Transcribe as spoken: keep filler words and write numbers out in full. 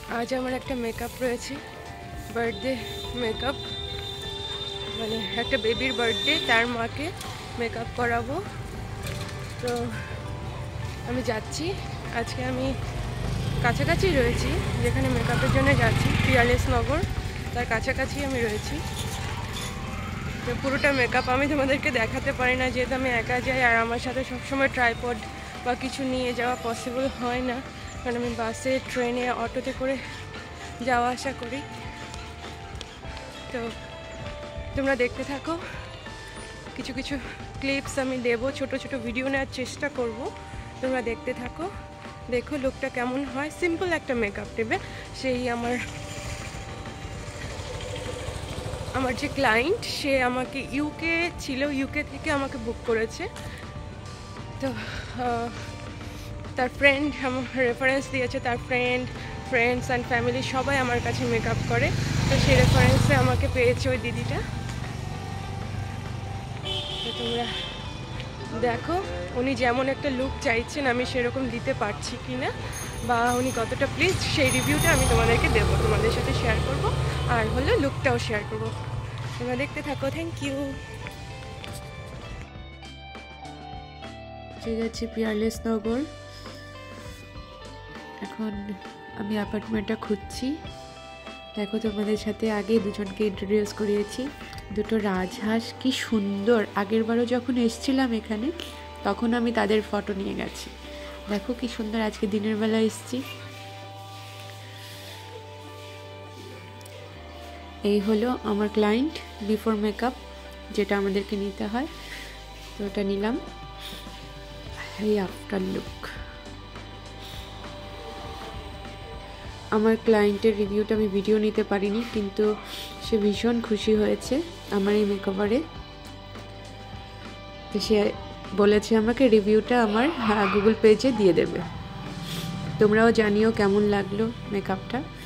আজ আমার একটা মেকআপ রয়েছে, বার্থডে মেকআপ, মানে একটা বেবির বার্থডে, তার মাকে মেকআপ করাবো। তো আমি যাচ্ছি, আজকে আমি কাছাকাছি রয়েছি যেখানে মেকআপের জন্য যাচ্ছি, পিয়ারলেস নগর, তার কাছাকাছি আমি রয়েছি। তো পুরোটা মেকআপ আমি তোমাদেরকে দেখাতে পারি না, যেহেতু আমি একা যাই আর আমার সাথে সবসময় ট্রাইপড বা কিছু নিয়ে যাওয়া পসিবল হয় না, কারণ আমি বাসে, ট্রেনে, অটোতে করে যাওয়া আসা করি। তো তোমরা দেখতে থাকো, কিছু কিছু ক্লিপস আমি দেবো, ছোট ছোট ভিডিও নেওয়ার চেষ্টা করব, তোমরা দেখতে থাকো, দেখো লুকটা কেমন হয়। সিম্পল একটা মেকআপ দেবে, সেই আমার আমার যে ক্লায়েন্ট সে আমাকে ইউকে ছিল, ইউকে থেকে আমাকে বুক করেছে। তো তার ফ্রেন্ড আমার রেফারেন্স দিয়েছে, তার ফ্রেন্ড ফ্রেন্ডস অ্যান্ড ফ্যামিলি সবাই আমার কাছে মেকআপ করে, তো সেই রেফারেন্সে আমাকে পেয়েছে ওই দিদিটা। তো তোমরা দেখো উনি যেমন একটা লুক চাইছেন আমি সেরকম দিতে পারছি কি না, বা উনি কতটা প্লিজ, সেই রিভিউটা আমি তোমাদেরকে দেবো, তোমাদের সাথে শেয়ার করব, আর হলো লুকটাও শেয়ার করব। তোমরা দেখতে থাকো, থ্যাংক ইউ। ঠিক আছে, পিয়ারলেস নগর। এখন আমি অ্যাপার্টমেন্টটা খুঁজছি। দেখো তোমাদের সাথে আগে দুজনকে ইন্ট্রোডিউস করিয়েছি, দুটো রাজহাঁস, কি সুন্দর। আগের বারও যখন এসেছিলাম এখানে তখন আমি তাদের ফটো নিয়ে গেছি, দেখো কি সুন্দর। আজকে দিনের বেলা এসেছি। এই হলো আমার ক্লায়েন্ট বিফোর মেকআপ, যেটা আমাদেরকে নিতে হয়, তো ওটা নিলাম। এই আফটার লুক। আমার ক্লায়েন্টের রিভিউটা আমি ভিডিও নিতে পারিনি, কিন্তু সে ভীষণ খুশি হয়েছে আমার এই মেকওভারে। তো সে বলেছে আমাকে রিভিউটা আমার গুগল পেজে দিয়ে দেবে। তোমরাও জানিও কেমন লাগলো মেকআপটা।